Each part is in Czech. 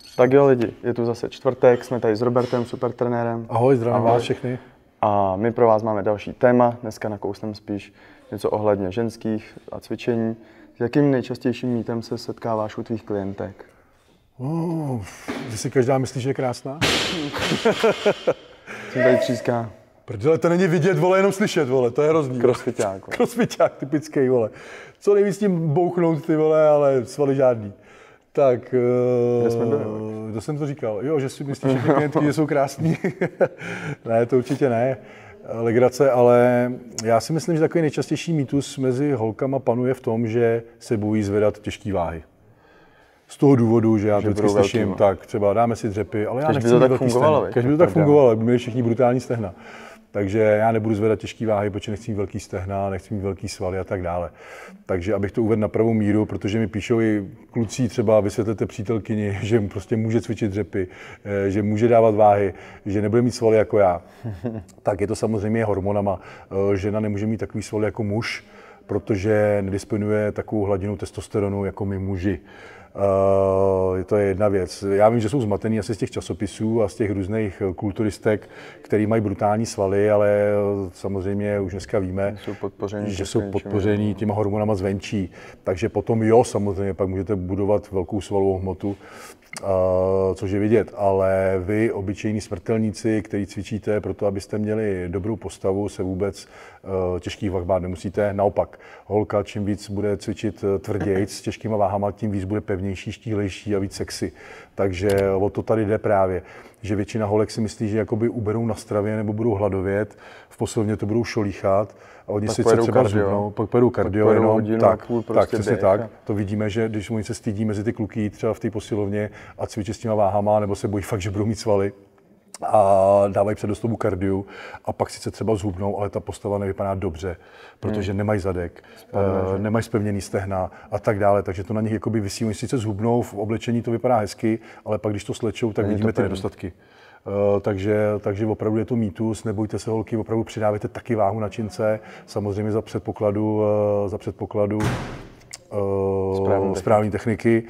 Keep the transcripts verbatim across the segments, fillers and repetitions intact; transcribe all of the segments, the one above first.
Tak jo lidi, je tu zase čtvrtek, jsme tady s Robertem, supertrenérem. Ahoj, zdravím vás všechny. A my pro vás máme další téma, dneska nakousneme spíš něco ohledně ženských a cvičení. S jakým nejčastějším mýtem se setkáváš u tvých klientek? Oh, že si každá myslí, že je krásná? Jsem tady tříská. Prdele, to není vidět, vole, jenom slyšet, vole, to je hrozný. Crossfiťák. Crossfiťák, typický, vole. Co nejvíc s tím bouchnout, ty vole, ale svaly žádný. Tak, Kde jsme byli? kdo jsem to říkal? Jo, že si myslíš, že ty klientky že jsou krásný? Ne, to určitě ne. Legrace, ale já si myslím, že takový nejčastější mýtus mezi holkama panuje v tom, že se bojí zvedat těžké váhy. Z toho důvodu, že já to vždycky slyším, tak třeba dáme si dřepy, ale já Kež nechci by to mít tak velký fungovalo, stehna. Kež by to tak fungovalo, by měli všichni brutální stehna. Takže já nebudu zvedat těžké váhy, protože nechci mít velký stehna, nechci mít velký svaly a tak dále. Takže abych to uvedl na pravou míru, protože mi píšou i kluci, třeba vysvětlete přítelkyni, že prostě může cvičit dřepy, že může dávat váhy, že nebude mít svaly jako já. Tak je to samozřejmě hormonama. Žena nemůže mít takový svaly jako muž, protože nedisponuje takovou hladinu testosteronu jako my muži. Uh, to je jedna věc. Já vím, že jsou zmatený asi z těch časopisů a z těch různých kulturistek, který mají brutální svaly, ale samozřejmě už dneska víme, jsou podpoření že jsou podpoření těma hormonama zvenčí. Takže potom jo, samozřejmě, pak můžete budovat velkou svalovou hmotu, uh, což je vidět. Ale vy, obyčejní smrtelníci, kteří cvičíte proto, abyste měli dobrou postavu, se vůbec uh, těžkých vah bát nemusíte. Naopak, holka, čím víc bude cvičit tvrději s těžkýma váhama, tím víc bude pevnější, štíhlejší a víc sexy. Takže o to tady jde právě, že většina holek si myslí, že jakoby uberou na stravě nebo budou hladovět, v posilovně to budou šolíchat a oni si třeba zhubnou, pak pojedou kardio, pak jenom, hodinu, tak, prostě tak, přesně běh, tak. a... To vidíme, že když oni se stydí mezi ty kluky jít třeba v té posilovně a cvičit s těma váhama, nebo se bojí fakt, že budou mít svaly, a dávají předostobu kardiu a pak sice třeba zhubnou, ale ta postava nevypadá dobře, protože hmm. nemají zadek, uh, nemají zpevněný stehna a tak dále, takže to na nich jakoby visí. Oni sice zhubnou, v oblečení to vypadá hezky, ale pak když to slečou, tak Není vidíme ty nedostatky. Uh, takže, takže opravdu je to mýtus, nebojte se holky, opravdu přidávajte taky váhu na čince, samozřejmě za předpokladu, uh, za předpokladu uh, správné techniky.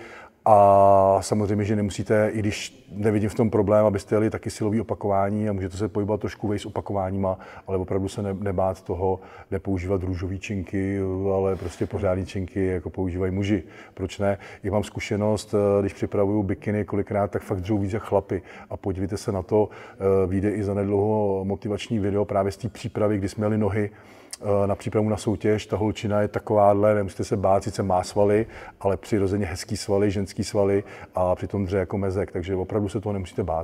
A samozřejmě, že nemusíte, i když nevidím v tom problém, abyste jeli taky silový opakování a můžete se pohybovat trošku vejš s opakováníma, ale opravdu se ne, nebát toho, nepoužívat růžový činky, ale prostě pořádný činky, jako používají muži. Proč ne? Já mám zkušenost, když připravuju bikiny kolikrát, tak fakt dřou víc jak chlapy. A podívejte se na to, vyjde i zanedlouho motivační video právě z té přípravy, kdy jsme jeli nohy na přípravu na soutěž. Ta holčina je takováhle, nemusíte se bát, sice má svaly, ale přirozeně hezký svaly, ženský svaly a přitom dře jako mezek, takže opravdu se toho nemusíte bát.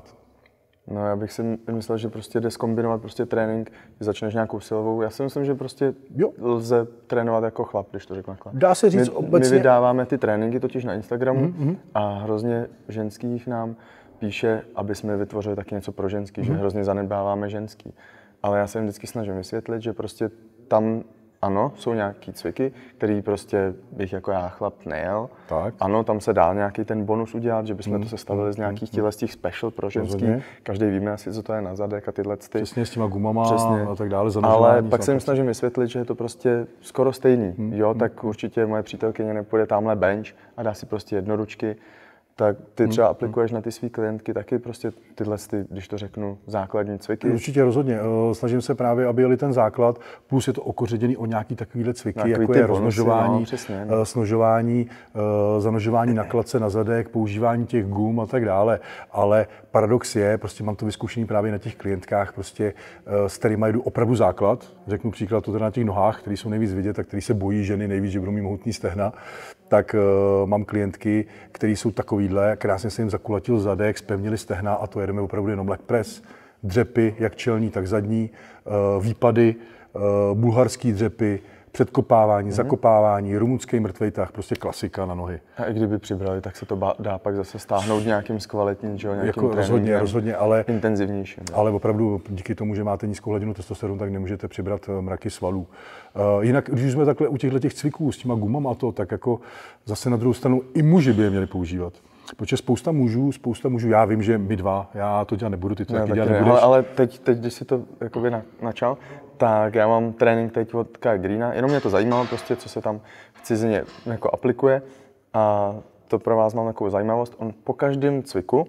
No, já bych si myslel, že prostě jde zkombinovat prostě trénink, když začneš nějakou silovou. Já si myslím, že prostě jo. lze trénovat jako chlap, když to řeknu takhle. Dá se říct my, obecně. My vydáváme ty tréninky totiž na Instagramu mm-hmm. a hrozně ženských nám píše, aby jsme vytvořili taky něco pro ženský, mm-hmm. že hrozně zanedbáváme ženský. Ale já se jim vždycky snažím vysvětlit, že prostě tam ano, jsou nějaký cviky, který prostě bych jako já chlap nejel. Tak. Ano, tam se dá nějaký ten bonus udělat, že bychom mm. to sestavili z nějakých těchto z těch special pro ženský. Rozhodně. Každý víme asi, co to je na zadek a tyhle. Ty... Přesně s těma gumama Přesně. a tak dále. Ale pak se jim snažím vysvětlit, že je to prostě skoro stejný. Mm. Jo, tak určitě moje přítelkyně nepůjde tamhle bench a dá si prostě jednoručky. Tak ty třeba aplikuješ na ty svý klientky taky prostě tyhle, ty, když to řeknu, základní cviky? Určitě rozhodně. Snažím se právě, aby jeli ten základ, plus je to okoředěný o nějaký takovýhle cviky, Nějaký jako je bonusy, roznožování, no, přesně, no. snožování, zanožování na kladce, na zadek, používání těch gum a tak dále. Ale paradox je, prostě mám to vyzkoušený právě na těch klientkách, prostě s kterýma jdu opravdu základ. Řeknu příklad to teda na těch nohách, který jsou nejvíc vidět a který se bojí ženy nejvíc, že budou mít mohutný stehna. Tak uh, mám klientky, které jsou takovýhle, krásně se jim zakulatil zadek, zpevnili stehna a to jedeme opravdu jenom leg press. Dřepy, jak čelní, tak zadní, uh, výpady, uh, bulharský dřepy, předkopávání, mm-hmm. zakopávání, rumunský mrtvej tah, prostě klasika na nohy. A i kdyby přibrali, tak se to dá pak zase stáhnout nějakým zkvalitním, že jo, nějakým jako rozhodně, rozhodně, ale intenzivnějším. Ale opravdu díky tomu, že máte nízkou hladinu testosteronu, tak nemůžete přibrat mraky svalů. Uh, jinak, když jsme takhle u těchto těch cviků s těma gumama a to, tak jako zase na druhou stranu i muži by je měli používat. Protože spousta mužů, spousta mužů, já vím, že my dva, já to dělat nebudu, ty to taky dělat nebudeš. Ale, ale teď, teď, když si to jakoby na, načal, tak já mám trénink teď od Kai Greena, jenom mě to zajímalo prostě, co se tam v cizině jako aplikuje a to pro vás mám takovou zajímavost, on po každém cviku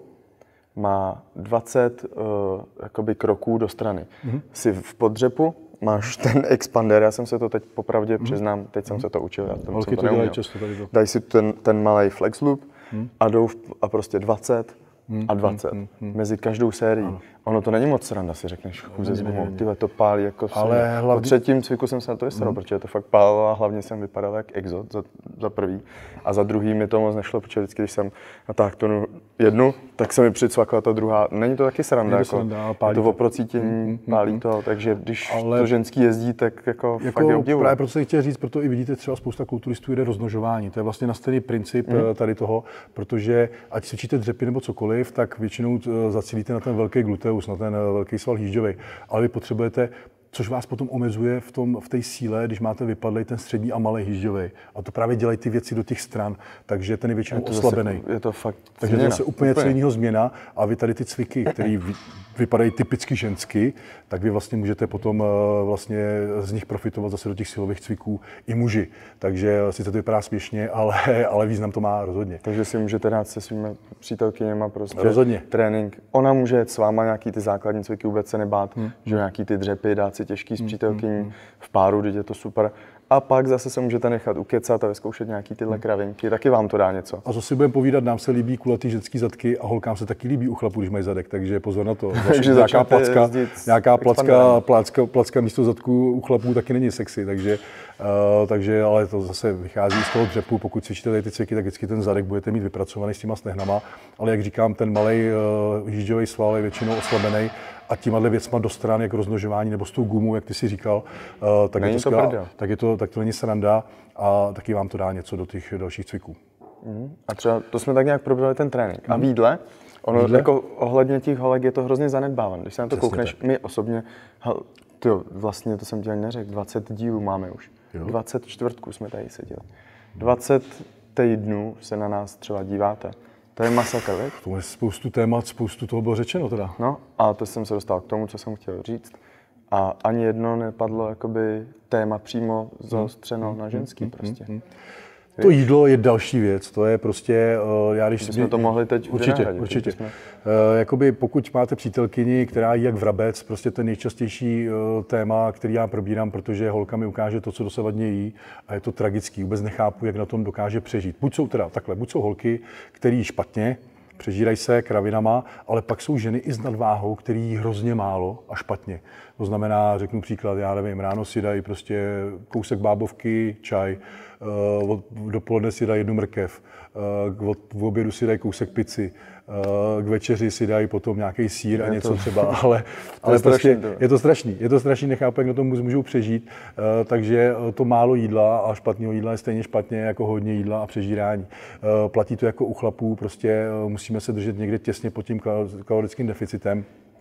má dvacet uh, jakoby kroků do strany. Mm-hmm. Jsi v podřepu, máš ten expander, já jsem se to teď popravdě mm-hmm. přiznám, teď mm-hmm. jsem se to učil, já jsem to, to neuměl. Často tady to. Daj si ten, ten malej flex loop mm-hmm. a jdou v, a prostě dvacet a dvacet mm, mm, mm. mezi každou sérií. Ano. Ono to není moc sranda, si řekneš, chůze s gumou, tyhle to pálí jako ale hlavně... Po třetím cviku jsem se na to vysral, mm. protože to fakt pálilo a hlavně jsem vypadal jak exot za, za prvý. A za druhý mi to moc nešlo, protože vždycky, když jsem natáhl tu jednu, tak se mi přicvakla ta druhá. Není to taky sranda, jako, sranda pálí to, to oprocítění, mm, pálí mm, to, takže když ale... to ženský jezdí, tak jako, jako fakt je obdivuji. Právě proto jsem chtěl říct, proto i vidíte třeba spousta kulturistů jde rozmnožování. To je vlastně nastavený princip mm. tady toho, protože ať cvičíte dřepy nebo cokoliv, tak většinou zacílíte na ten velký gluteus, na ten velký sval hýžďový, ale vy potřebujete, což vás potom omezuje v tom v té síle, když máte vypadlej ten střední a malý hýžďový. A to právě dělají ty věci do těch stran, takže ten je většinou je oslabený. Zase, je to fakt takže změna. to je úplně něco jiného změna a vy tady ty cviky, které vypadají typicky žensky, tak vy vlastně můžete potom vlastně z nich profitovat zase do těch silových cviků i muži. Takže sice to vypadá směšně, ale, ale význam to má rozhodně. Takže si můžete dát se svými přítelkyněma prostě rozhodně. Trénink. Ona může jet s váma nějaký ty základní cviky, vůbec se nebát, hmm. že nějaký ty dřepy, dát si těžký s přítelkyní hmm. v páru, když je to super. A pak zase se můžete nechat ukecat a vyzkoušet nějaký tyhle kravinky, taky vám to dá něco. A zase budeme povídat, nám se líbí kulatý ženský zadky a holkám se taky líbí u chlapů, když mají zadek, takže pozor na to. Takže nějaká placka, nějaká placka, placka, placka místo zadku u chlapů taky není sexy, takže, uh, takže ale to zase vychází z toho dřepu, pokud cvičíte tady ty cviky, tak vždycky ten zadek budete mít vypracovaný s těma stehnama, ale jak říkám, ten malej uh, hýžďový sval je většinou oslabený. A tímhle věcma do stran, jak rozmnožování nebo s tou gumou, jak ty si říkal, uh, tak, je to skvělá, tak, je to, tak to není sranda a taky vám to dá něco do těch dalších cviků. Mm. A třeba to jsme tak nějak probrali ten trénink. Mm. A v jídle, ono jídle? Jako ohledně těch holek je to hrozně zanedbávané. Když se na to přesně koukneš, tak. My osobně, hel, tyjo, vlastně to jsem ti ani neřekl, dvacet dílů máme už. Jo. dvacet čtvrtků jsme tady seděli. dvacet týdnů se na nás třeba díváte. To je masakr, veď? To je spoustu témat, spoustu toho bylo řečeno teda. No a to jsem se dostal k tomu, co jsem chtěl říct. A ani jedno nepadlo jakoby téma přímo zaostřeno hmm. na ženský hmm. prostě. Hmm. To jídlo je další věc, to je prostě, já když... jsme to mohli teď určitě, vynahradit, určitě. Jsme... Uh, jakoby pokud máte přítelkyni, která jí jak vrabec, prostě ten nejčastější uh, téma, který já probírám, protože holka mi ukáže to, co dosavadně jí a je to tragický, vůbec nechápu, jak na tom dokáže přežít. Buď jsou teda takhle, buď jsou holky, který jí špatně, přežírají se kravinama, ale pak jsou ženy i s nadváhou, který jí hrozně málo a špatně. To znamená, řeknu příklad, já nevím, ráno si dají prostě kousek bábovky, čaj, uh, dopoledne si dají jednu mrkev, uh, od, v obědu si dají kousek pici, uh, k večeři si dají potom nějaký sýr a něco to, třeba, ale, ale prostě to. je to strašný. Je to strašný, nechápu, jak na tom můžou přežít, uh, takže to málo jídla a špatného jídla je stejně špatně jako hodně jídla a přežírání. Uh, platí to jako u chlapů, prostě uh, musíme se držet někde těsně pod tím kalorickým deficitem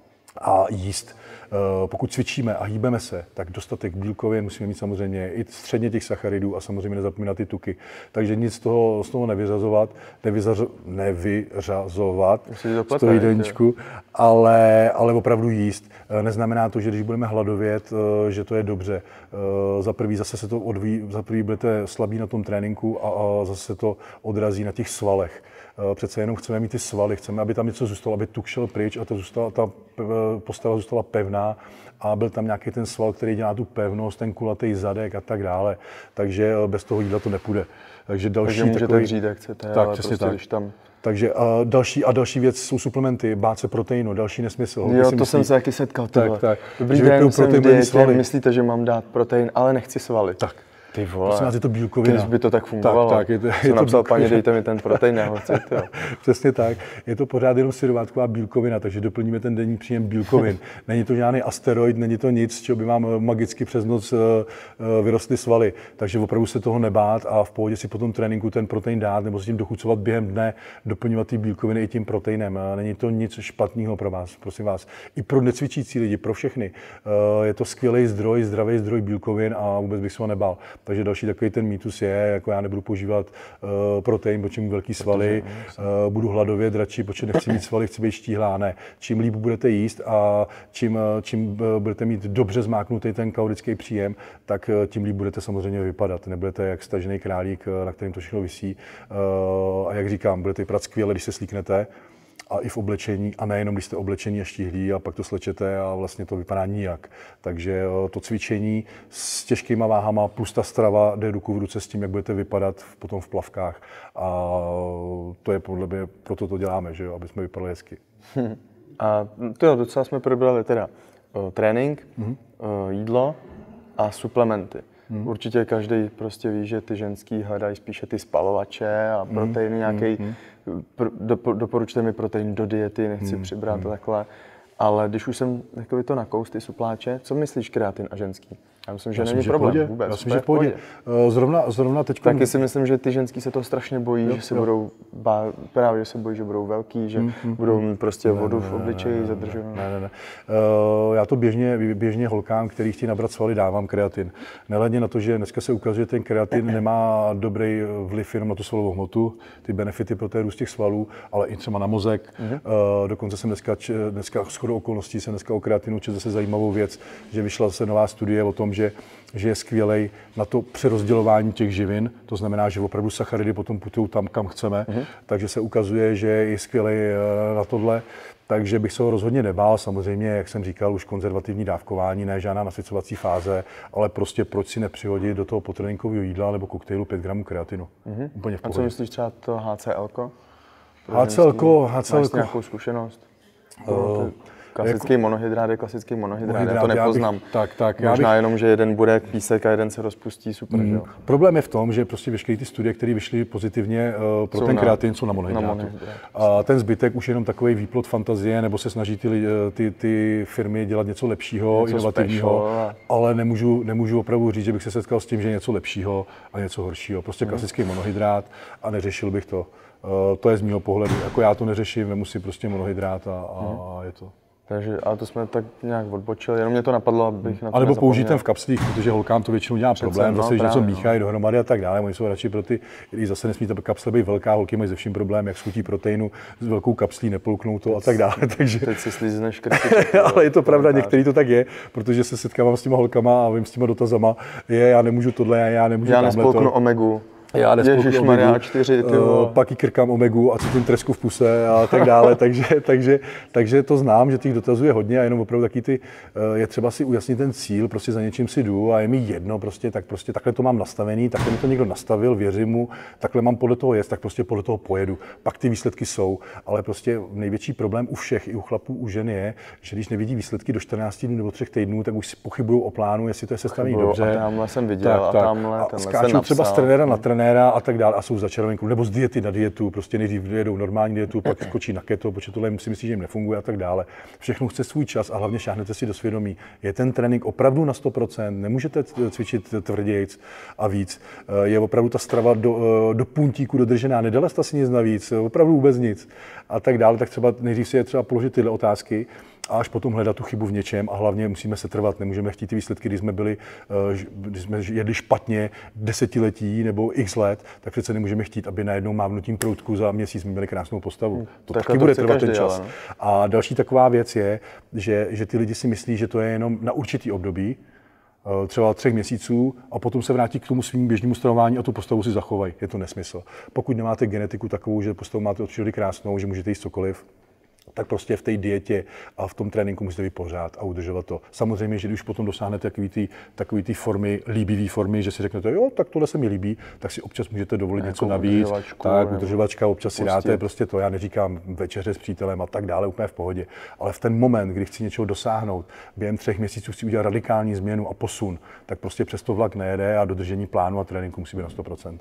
a jíst. Pokud cvičíme a hýbeme se, tak dostatek bílkovin musíme mít samozřejmě i středně těch sacharidů a samozřejmě nezapomínat ty tuky. Takže nic z toho, z toho nevyřazovat, nevyzařo, nevyřazovat z toho jídelníčku, ale, ale opravdu jíst. Neznamená to, že když budeme hladovět, že to je dobře. Za prvý zase se to odvíjí, za prvý budete slabí na tom tréninku a, a zase se to odrazí na těch svalech. Přece jenom chceme mít ty svaly, chceme, aby tam něco zůstalo, aby tuk šel pryč a ta, zůstala, ta postava zůstala pevná a byl tam nějaký ten sval, který dělá tu pevnost, ten kulatý zadek a tak dále. Takže bez toho jídla to nepůjde. Takže další Takže můžete takový... říct, jak chcete, tak, ale prostě tak. když tam... Takže a další, a další věc jsou suplementy, bát se proteinu, další nesmysl. Jo, to myslí... jsem se taky setkal. Tak, tak. Dobrý den, jsem v dietě, myslíte, že mám dát protein, ale nechci svaly. Tak. Ty vole, prosím vás, je to bílkovina. Když by to tak fungovalo. Tak, tak, je to, je to napsal, paní, dejte mi ten protein, já ho chci. Přesně tak. Je to pořád jenom syrovátková bílkovina, takže doplníme ten denní příjem bílkovin. Není to žádný asteroid, není to nic, z čeho by vám magicky přes noc vyrostly svaly. Takže opravdu se toho nebát a v pohodě si po tom tréninku ten protein dát nebo si tím dochucovat během dne, doplňovat ty bílkoviny i tím proteinem. Není to nic špatného pro vás, prosím vás. I pro necvičící lidi, pro všechny. Je to skvělý zdroj, zdravý zdroj bílkovin a vůbec bych se ho nebál. Takže další takový ten mýtus je, jako já nebudu používat uh, protein, protože mám velký svaly, uh, budu hladovět radši, protože nechci mít svaly, chci být štíhlá. Ne. Čím líp budete jíst a čím, čím uh, budete mít dobře zmáknutý ten kalorický příjem, tak uh, tím líp budete samozřejmě vypadat. Nebudete jak stažený králík, na kterým to všechno visí. Uh, a jak říkám, budete vypadat skvěle, když se slíknete. A i v oblečení, a nejenom když jste oblečení a štíhlí a pak to slečete a vlastně to vypadá nijak. Takže to cvičení s těžkýma váhama plus ta strava jde ruku v ruce s tím, jak budete vypadat potom v plavkách. A to je podle mě, proto to děláme, že jo, aby jsme vypadali hezky. Hmm. A to jo, docela jsme probrali teda o, trénink, mm-hmm. o, jídlo a suplementy. Hmm. Určitě každý prostě ví, že ty ženský hledají spíše ty spalovače a proteiny hmm. nějaký. Hmm. Pro, do, doporučte mi protein do diety, nechci hmm. přibrat hmm. takhle. Ale když už jsem takový to nakous, ty supláče, co myslíš kreatin a ženský? Já myslím, že Já není myslím, problém že vůbec. Já myslím, že v pohodě. Zrovna, zrovna teď... Taky si myslím, že ty ženský se toho strašně bojí, jo, že se jo. budou, bá, právě že se bojí, že budou velký, že mm, mm, budou mít prostě ne, vodu ne, v obličeji zadržovat. Ne, ne, ne. Uh, já to běžně, běžně holkám, který chtějí nabrat svaly, dávám kreatin. Nehledně na to, že dneska se ukazuje, že ten kreatin nemá dobrý vliv jenom na tu svalovou hmotu, ty benefity pro ten růst těch svalů, ale i třeba na mozek. Mm. Uh, dokonce jsem dneska, dneska shodou okolností jsem dneska o kreatinu četl zase zajímavou věc, že vyšla zase nová studie o tom, že že je skvělej na to přerozdělování těch živin, to znamená, že opravdu sacharidy potom putují tam, kam chceme, mm-hmm. takže se ukazuje, že je skvělej na tohle, takže bych se ho rozhodně nebál, samozřejmě, jak jsem říkal, už konzervativní dávkování, ne žádná nasycovací fáze, ale prostě proč si nepřihodit do toho potréninkového jídla nebo koktejlu pět gramů kreatinu. Mm-hmm. Úplně v pohodě. A co myslíš třeba to H C L-ko? H C L-ko, H C L-ko. Máš nějakou zkušenost? Uh, Klasický jako, monohydrát je klasický monohydrát, monohydrát, já to nepoznám. Já bych, tak, tak, Možná bych, jenom, že jeden bude písek a jeden se rozpustí, super, mm, že jo? Problém je v tom, že prostě veškeré ty studie, které vyšly pozitivně uh, pro jsou ten kreatin, jsou na monohydrátu. Na monohydrát. A ten zbytek už je jenom takový výplod fantazie, nebo se snaží ty, ty, ty firmy dělat něco lepšího, něco inovativního, a... ale nemůžu, nemůžu opravdu říct, že bych se setkal s tím, že je něco lepšího a něco horšího. Prostě klasický mm. monohydrát a neřešil bych to. Uh, to je z mého pohledu. Jako já to neřeším, nemusím prostě monohydrát a, a, mm. a je to. Takže, ale to jsme tak nějak odbočili, jenom mě to napadlo, abych na to A nebo použít ten v kapslích, protože holkám to většinou dělá Přece, problém, no, zase, že něco no. míchají dohromady a tak dále. Oni jsou radši pro ty, když zase nesmí ta kapsle být velká, holky mají ze vším problém, jak schutí proteinu, s velkou kapslí nepolknou to a tak dále. Takže... Teď si slízneš krky. Ale je to pravda, některý to tak je, protože se setkávám s těma holkama a vím s těma dotazama, je, já nemůžu tohle, já nemůžu já nespolknu omegu. Já Ježišmarja, čtyři, ty uh, pak jí krkám omegu a cítím tresku v puse a tak dále, takže, takže, takže to znám, že těch dotazů je hodně a jenom opravdu taky ty, uh, je třeba si ujasnit ten cíl, prostě za něčím si jdu a je mi jedno, prostě, tak prostě takhle to mám nastavený, takhle mi to někdo nastavil, věřím mu, takhle mám podle toho jet, tak prostě podle toho pojedu. Pak ty výsledky jsou, ale prostě největší problém u všech, i u chlapů, u žen je, že když nevidí výsledky do čtrnácti dnů nebo třech týdnů, tak už si pochybují o plánu, jestli to je sestavený dobře. A tamhle jsem viděl tak, a tak. tamhle, a tenhle skáčou třeba z trenéra na trenéra a tak dále a jsou začarovaní, nebo z diety na dietu, prostě nejdřív jedou normální dietu, pak skočí na keto, protože tohle si myslí, že jim nefunguje a tak dále. Všechno chce svůj čas a hlavně šáhnete si do svědomí. Je ten trénink opravdu na sto procent, nemůžete cvičit tvrdějc a víc. Je opravdu ta strava do, do puntíku dodržená, nedala jste si nic navíc, opravdu vůbec nic a tak dále, tak třeba nejdřív si je třeba položit tyhle otázky a až potom hledat tu chybu v něčem a hlavně musíme se trvat, nemůžeme chtít ty výsledky, když jsme byli, když jsme jedli špatně desetiletí nebo x let, tak přece nemůžeme chtít, aby najednou mávnutím proutku za měsíc jsme měli krásnou postavu. Hmm, to taky to bude trvat ten čas. Ale, no. A další taková věc je, že, že ty lidi si myslí, že to je jenom na určitý období, třeba třech měsíců a potom se vrátí k tomu svým běžnému stravování a tu postavu si zachovají. Je to nesmysl. Pokud nemáte genetiku takovou, že postavu máte od přírody krásnou, že můžete jíst cokoliv, tak prostě v té dietě a v tom tréninku musíte být pořád a udržovat to. Samozřejmě, že když potom dosáhnete takový ty, takový ty formy, líbivý formy, že si řeknete, jo, tak tohle se mi líbí, tak si občas můžete dovolit nějakou něco navíc. Tak, udržovačka, občas si dáte prostě to, já neříkám večeře s přítelem a tak dále, úplně v pohodě. Ale v ten moment, kdy chci něčeho dosáhnout, během třech měsíců chci udělat radikální změnu a posun, tak prostě přes to vlak nejede a dodržení plánu a tréninku musí být na sto procent.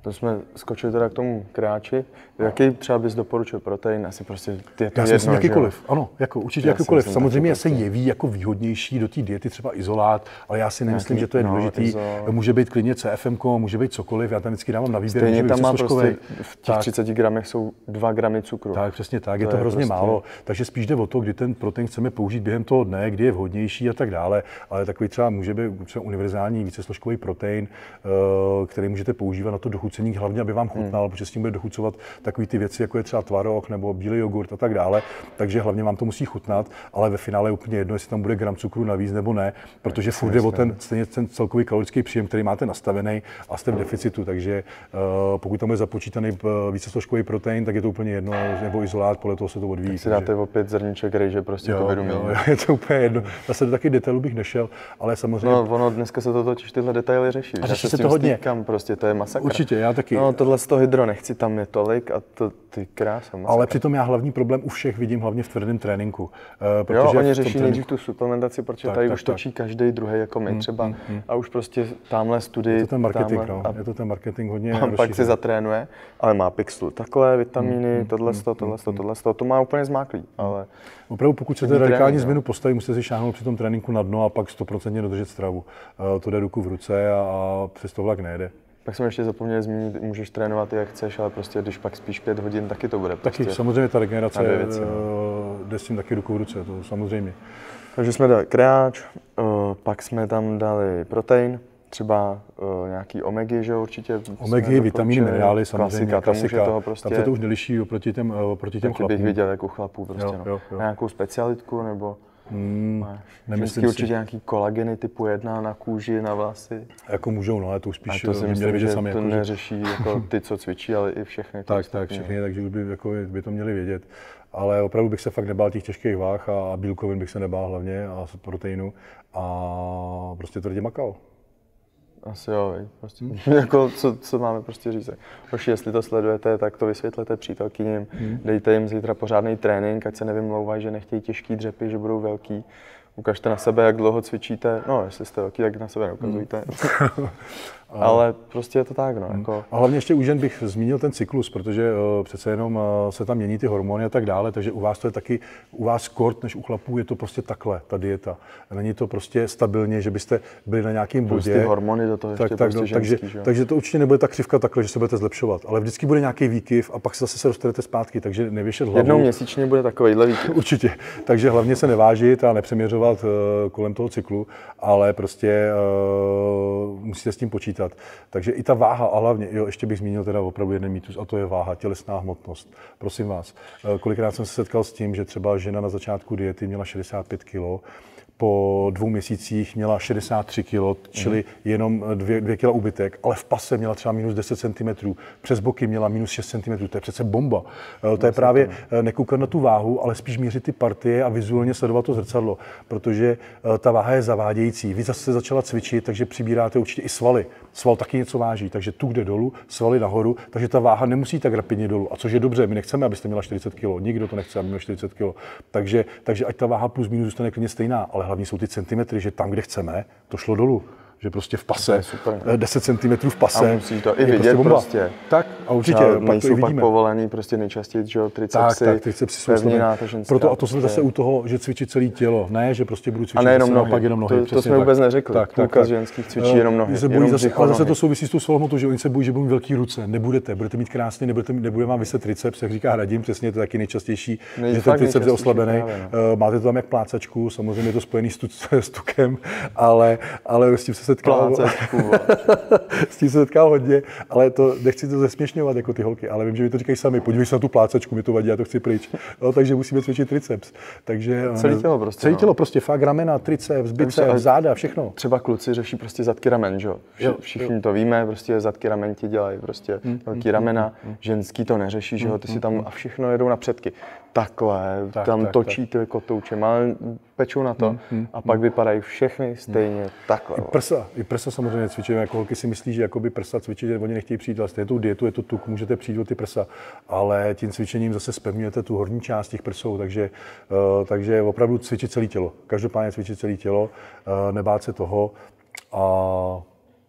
To jsme skočili teda k tomu kráči. Jaký třeba bys doporučil protein? Asi prostě je to Já jedno, si myslím že jakýkoliv, jo? ano, jako určitě Já jakýkoliv. si myslím Samozřejmě taky se prostě. jeví jako výhodnější do té diety třeba izolát, ale já si nemyslím, Nějaký, že to je no, důležitý. izo. Může být klidně C F M ko, může být cokoliv, já tam vždycky dávám na výběr. Stejně může tam být má vícesložkovej. prostě v těch třiceti gramech jsou dva gramy cukru. Tak, přesně tak, je To to je hrozně prostě- málo. Takže spíš jde o to, kdy ten protein chceme použít během toho dne, kdy je vhodnější a tak dále. Ale takový třeba může být třeba univerzální vícesložkový protein, eh, který můžete používat na to dochucení, hlavně aby vám chutnal, hmm. protože s tím bude dochucovat takové ty věci, jako je třeba tvaroh nebo bílý jogurt a tak dále. Takže hlavně vám to musí chutnat, ale ve finále je úplně jedno, jestli tam bude gram cukru navíc nebo ne, protože furt jde o ten, stejně ten celkový kalorický příjem, který máte nastavený a jste v deficitu. Takže uh, pokud tam je započítaný vícesložkový protein, tak je to úplně jedno, nebo izolát, podle toho se to odvíjí. Tak si dáte opět zrníček rejže, prostě Jo, to vedu jo, je to úplně jedno. Zase do taky detailu bych nešel, ale samozřejmě... No, ono dneska se to totiž tyhle detaily řeší. A Já řeší se se s tím to hodně. stýkám, prostě to je masakr. Určitě, já taky. No, tohle z toho hydro nechci, tam je tolik a to ty krása. Masakr. Ale přitom já hlavní problém u všech vidím hlavně v tvrdém tréninku. Uh, protože Jo, v oni tom řeší tréninku... nejdřív tu suplementaci, protože Tak, tady tak, už tak. točí každý druhý jako my třeba mm, mm. a už prostě tamhle studii, Je to ten marketing, tamhle, no. a Je to ten marketing hodně a pak si rozšířený. zatrénuje, ale má pixel takhle, vitamíny, Mm, tohle, tohle, tohle, tohle, to má úplně zmáklý, ale Opravdu, pokud chcete Není radikální trénink, změnu postavy, musíte si šáhnout při tom tréninku na dno a pak sto procent dodržet stravu. Uh, to jde ruku v ruce a, a přes to vlak nejde. pak jsem ještě zapomněl zmínit, můžeš trénovat i jak chceš, ale prostě když pak spíš pět hodin, taky to bude prostě. Taky samozřejmě ta regenerace na dvě věci, no. uh, jde s tím taky ruku v ruce, to samozřejmě. Takže jsme dali kreáč, uh, pak jsme tam dali protein, třeba uh, nějaký omegy, že jo, určitě. Omegy, vitamíny, minerály, samozřejmě, klasika, klasika. Tam, toho prostě, tam se to už neliší oproti těm, oproti těm taky chlapům. bych viděl jako chlapů prostě, Jo, no. jo, jo. Na nějakou specialitku, nebo Hmm, máš nemyslím ženský si. určitě nějaký kolageny typu jedna na kůži, na vlasy. Jako můžou, no, ale to už spíš A to si by měli myslím, vědět že sami. to Jako, že... neřeší jako ty, co cvičí, ale i všechny. ty Tak, ostatní. tak, všechny, takže už by, jako, by to měli vědět. Ale opravdu bych se fakt nebál těch těžkých váh a, a bílkovin bych se nebál hlavně a proteinu a prostě tvrdě makal. Asi jo, vej, prostě. Hmm. jako, co, co máme prostě říct. Hoši, jestli to sledujete, tak to vysvětlete přítelkyním, hmm. dejte jim zítra pořádný trénink, ať se nevymlouvají, že nechtějí těžký dřepy, že budou velký. Ukažte na sebe, jak dlouho cvičíte. No, jestli jste velký, tak na sebe neukazujte. Hmm. Ale prostě je to tak, no. Jako... A hlavně ještě u žen bych zmínil ten cyklus, protože uh, přece jenom uh, se tam mění ty hormony a tak dále, takže u vás to je taky, u vás kort než u chlapů je to prostě takhle, ta dieta. Není to prostě stabilně, že byste byli na nějakém bodě. Ty hormony do toho ještě tak, prostě tak, ženský, takže, že jo? takže to určitě nebude ta křivka takhle, že se budete zlepšovat, ale vždycky bude nějaký výkyv a pak se zase se dostanete zpátky, takže nevěšet hlavu. Jednou měsíčně bude takovejhle výkyv. Určitě, takže hlavně se nevážit a nepřeměřovat uh, kolem toho cyklu, ale prostě uh, musíte s tím počítat. Takže i ta váha, a hlavně, jo, ještě bych zmínil teda opravdu jeden mýtus, a to je váha, tělesná hmotnost. Prosím vás, kolikrát jsem se setkal s tím, že třeba žena na začátku diety měla šedesát pět kilo, po dvou měsících měla šedesát tři kilo, čili jenom dvě, dvě kila ubytek, ale v pase měla třeba minus deset centimetrů, přes boky měla minus šest centimetrů, to je přece bomba. To je právě nekoukat na tu váhu, ale spíš měřit ty partie a vizuálně sledovat to zrcadlo, protože ta váha je zavádějící. Vy zase začala cvičit, takže přibíráte určitě i svaly. Sval taky něco váží, takže tu jde dolů, svaly nahoru, takže ta váha nemusí tak rapidně dolů. A což je dobře, my nechceme, abyste měla čtyřicet kilo, nikdo to nechce, aby měl čtyřicet kilo. Takže, takže ať ta váha plus minus zůstane klidně stejná, ale hlavně jsou ty centimetry, že tam, kde chceme, to šlo dolů. Že prostě v pase, super, deset centimetrů v pase. A musí to i vidět prostě. prostě. Tak a určitě, třeba pak nejsou to i pak vidíme. povolený prostě nejčastěji, že jo, tricepsy, tak, tak, tricepsy jsou pevnina, ta ženská. Proto a to jsme prostě. zase u toho, že cvičit celé tělo, ne, že prostě budu cvičit a nejenom nohy. pak jenom nohy. To, to jsme tak. vůbec neřekli. Tak, Půlka tak, z ženských cvičí jenom nohy. Se bojí jenom zase, ale zase nohy. to souvisí s tou svalhmotou, že oni se bojí, že budou mít velký ruce. Nebudete, budete mít krásně, nebudete, nebude vám vyset triceps, jak říká Radim, přesně to je taky nejčastější, Nej, že ten triceps je oslabený. Právě, no. Máte to tam jak plácačku, samozřejmě je to spojený s tukem, ale, ale s tím se setkal. S tím se setkal hodně, ale to nechci to zesměšňovat jako ty holky, ale vím, že mi to říkají sami. Podívej se na tu plácačku, mi to vadí, já to chci pryč. No, takže musíme cvičit triceps. Takže celé tělo prostě. Celé no. tělo prostě, fakt ramena, triceps, biceps, záda, všechno. Třeba kluci řeší prostě zadky ramen, že jo? Vši, všichni to víme, prostě zadky ramen ti dělají prostě hmm, velký hmm, ramena. Hmm, ženský to neřeší, že jo? Ty si tam a všechno jedou na předky. Takhle, tak, tam tak, točí ty kotoučem, ale pečou na to hmm, hmm, a pak vypadají všechny stejně hmm. takhle. I prsa, i prsa samozřejmě cvičíme, jako holky si myslí, že jakoby prsa cvičit, oni nechtějí přijít vlastně tou dietu, je to tuk, můžete přijít o ty prsa, ale tím cvičením zase zpevňujete tu horní část těch prsou, takže, uh, takže opravdu cvičit celé tělo, každopádně cvičit celé tělo, uh, nebát se toho a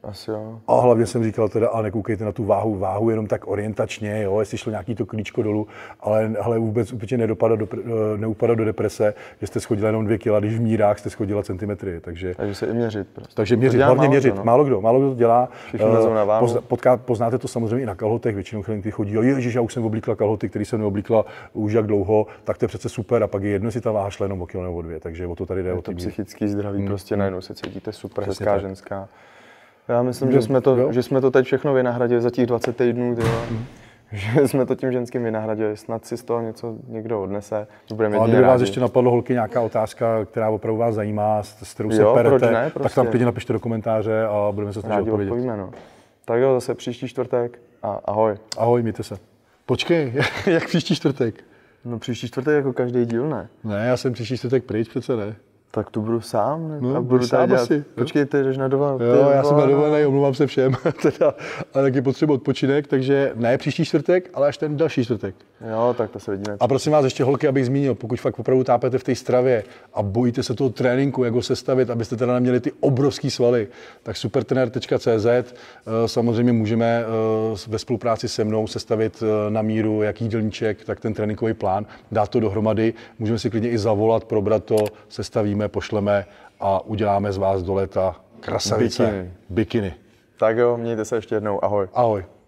Asi jo. A hlavně jsem říkal teda, a nekoukejte na tu váhu, váhu jenom tak orientačně, jo, jestli šlo nějaký to klíčko dolů, ale, ale vůbec úplně neupadat do, neupadat do deprese, že jste schodila jenom dvě kila, když v mírách jste schodila centimetry, takže... Takže se i měřit prostě. Takže měřit, hlavně málo měřit, kdo, no. málo kdo, málo kdo to dělá. Uh, Pozná, poznáte to samozřejmě i na kalhotech, většinou klienty chodí, jo, ježiš, já už jsem oblíkla kalhoty, které jsem neoblíkla už jak dlouho, tak to je přece super a pak je jedno, jestli ta váha šla jenom o kilo nebo o dvě, takže o to tady jde. Je o to tým. psychický zdraví, hmm. prostě najednou se cítíte super, Přesně hezká tak. ženská. Já myslím, že jsme, to, že jsme to teď všechno vynahradili za těch dvacet týdnů, tyjo. Hmm. Že jsme to tím ženským vynahradili, snad si z toho něco někdo odnese. A kdyby vás ještě napadlo, holky, nějaká otázka, která opravdu vás zajímá, s kterou se jo, perete, ne, prostě. Tak tam klidně napište do komentáře a budeme se snažit odpovědět. Odpovíme, no. Tak jo, zase příští čtvrtek a ahoj. Ahoj, mějte se. Počkej, jak příští čtvrtek? No příští čtvrtek jako každý díl, ne? Ne, já jsem příští čtvrtek pryč, přece ne. Tak tu budu sám, ne? No, a budu sám dělat... asi. Počkej, ty jdeš na dovolenou. Jo, já jsem na dovolené, omlouvám se všem, teda, ale taky potřebuji odpočinek, takže ne příští čtvrtek, ale až ten další čtvrtek. Jo, tak to se vidíme. A prosím vás ještě, holky, abych zmínil, pokud fakt opravdu tápete v té stravě a bojíte se toho tréninku, jak ho sestavit, abyste teda neměli ty obrovský svaly, tak supertrenér tečka cé zet samozřejmě můžeme ve spolupráci se mnou sestavit na míru jak jídelníček, tak ten tréninkový plán, dát to dohromady, můžeme si klidně i zavolat, probrat to, sestavíme, pošleme a uděláme z vás do léta krasavice, bikiny. bikiny. Tak jo, mějte se ještě jednou, ahoj. Ahoj.